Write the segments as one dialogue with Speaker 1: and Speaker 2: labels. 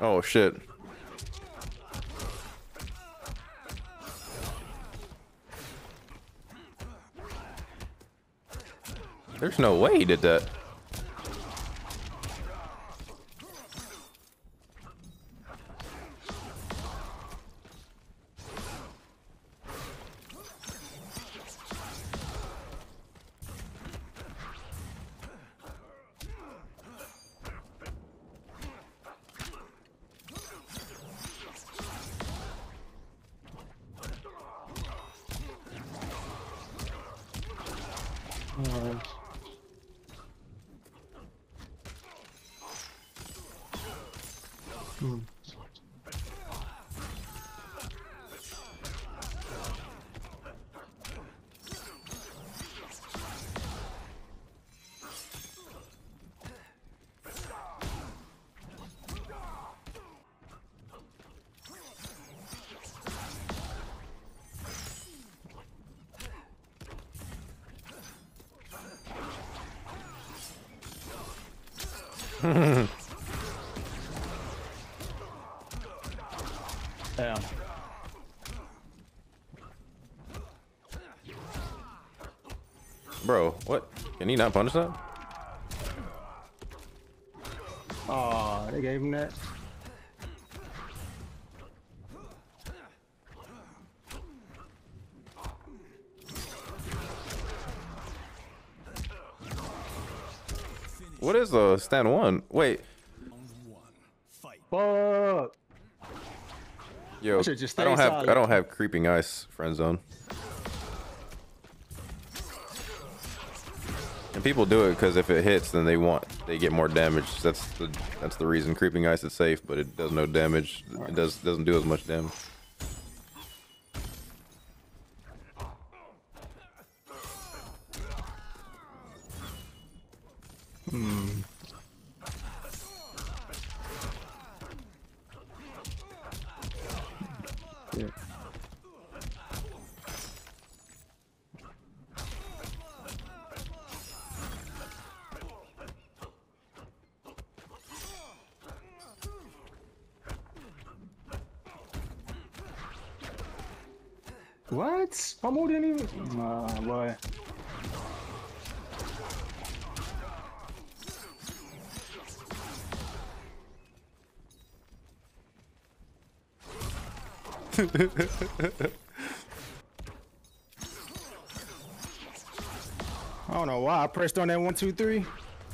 Speaker 1: Oh shit. There's no way he did that.
Speaker 2: Damn.
Speaker 1: Bro, what? Can he not punish that?
Speaker 2: Oh, they gave him that.
Speaker 1: What is the stand one? Wait.
Speaker 2: Fuck.
Speaker 1: Yo,
Speaker 2: I should just
Speaker 1: I don't
Speaker 2: stay
Speaker 1: have
Speaker 2: solid.
Speaker 1: creeping ice friend zone. And people do it because if it hits, then they get more damage. That's the reason creeping ice is safe, but it does no damage. It doesn't do as much damage.
Speaker 2: Yeah. What? My move didn't even. Nah, boy. I don't know why I pressed on that 1, 2, 3.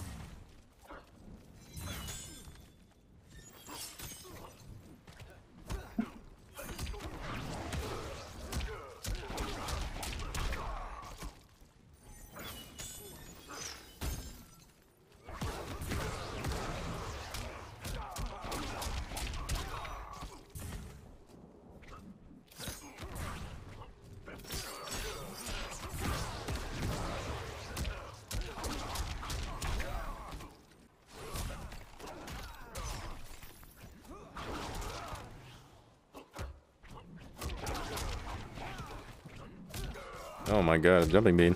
Speaker 1: Oh my god, jumping bean.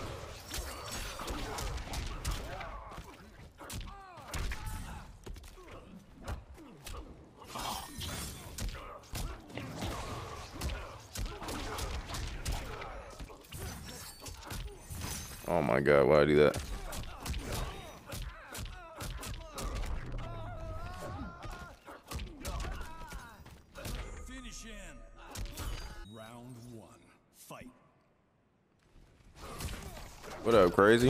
Speaker 1: Oh my god, why'd I do that?
Speaker 3: Finish him. Round 1. Fight.
Speaker 1: What up, crazy?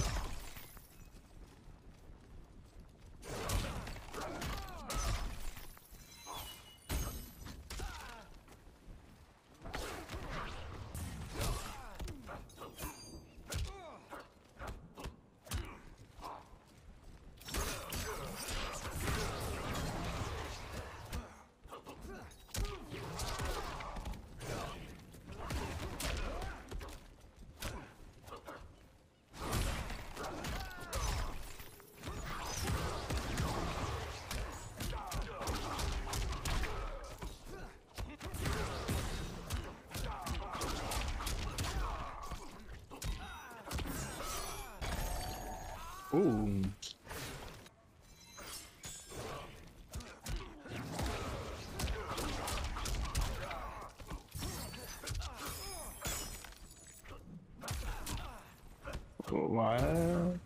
Speaker 2: What?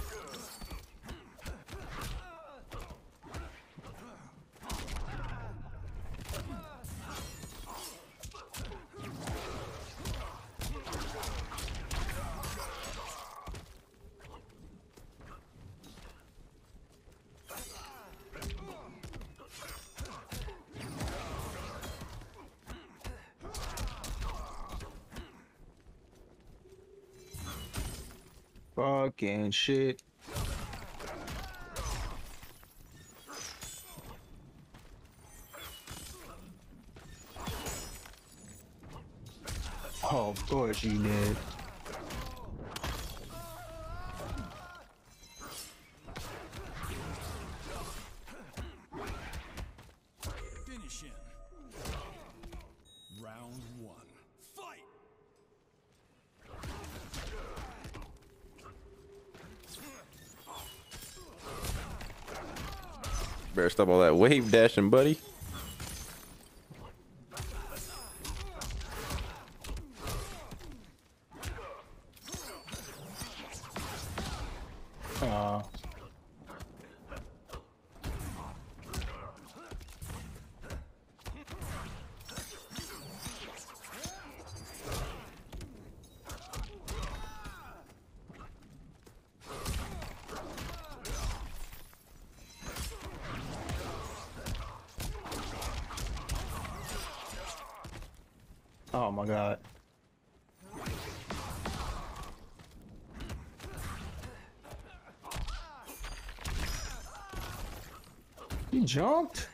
Speaker 2: Fucking shit. Oh, of course you did.
Speaker 3: Finish him. Round one. Fight!
Speaker 1: Better stop all that wave dashing, buddy.
Speaker 2: Uh, oh my god. He jumped?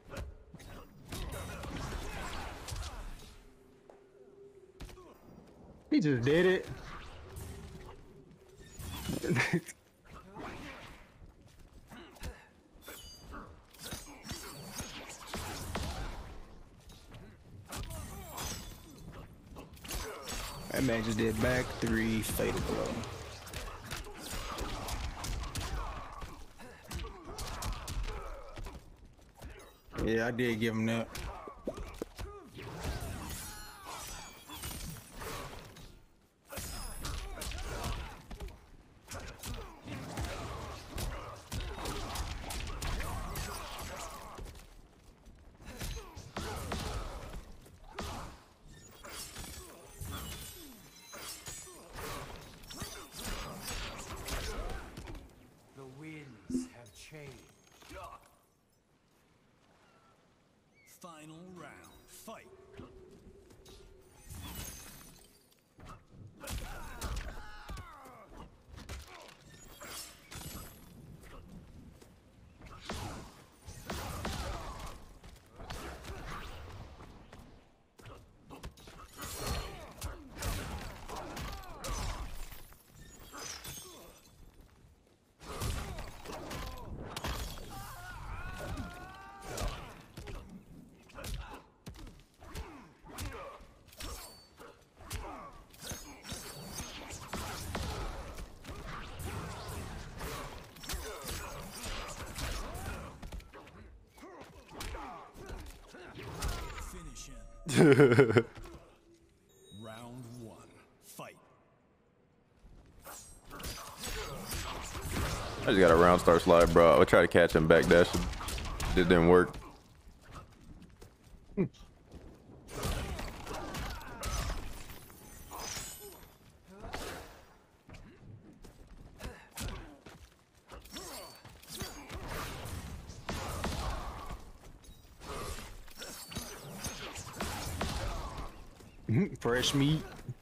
Speaker 2: He just did it. That man just did back three fatal blow. Yeah, I did give him that.
Speaker 3: The winds have changed. Final round. Fight! Finish him. Round one. Fight.
Speaker 1: I just got a round start slide, bro. I tried to catch him back dash. It didn't work.
Speaker 2: Fresh meat.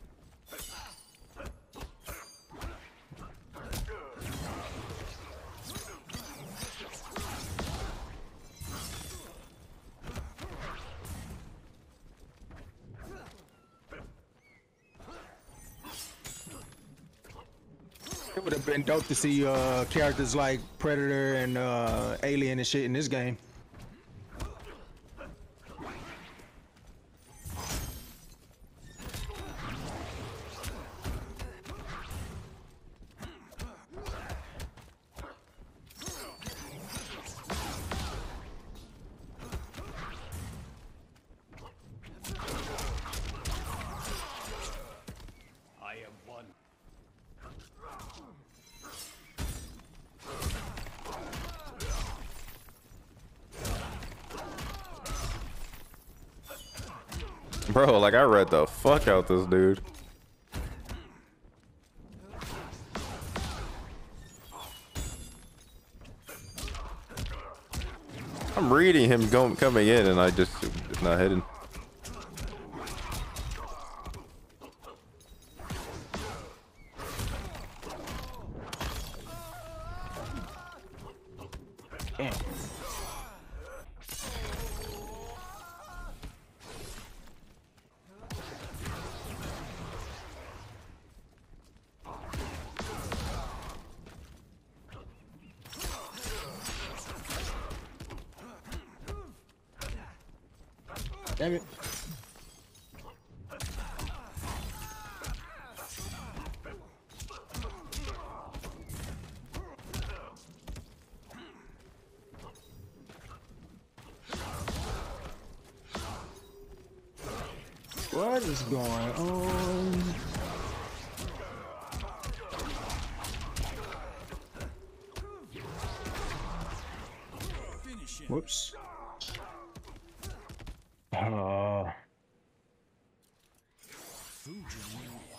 Speaker 2: It would have been dope to see characters like Predator and Alien and shit in this game.
Speaker 3: I am one.
Speaker 1: Bro, like I read the fuck out this dude. I'm reading him coming in and I just it's not hitting.
Speaker 2: Damn. Damn it. What is going on?
Speaker 3: Finish him.
Speaker 2: Whoops.
Speaker 3: Fujin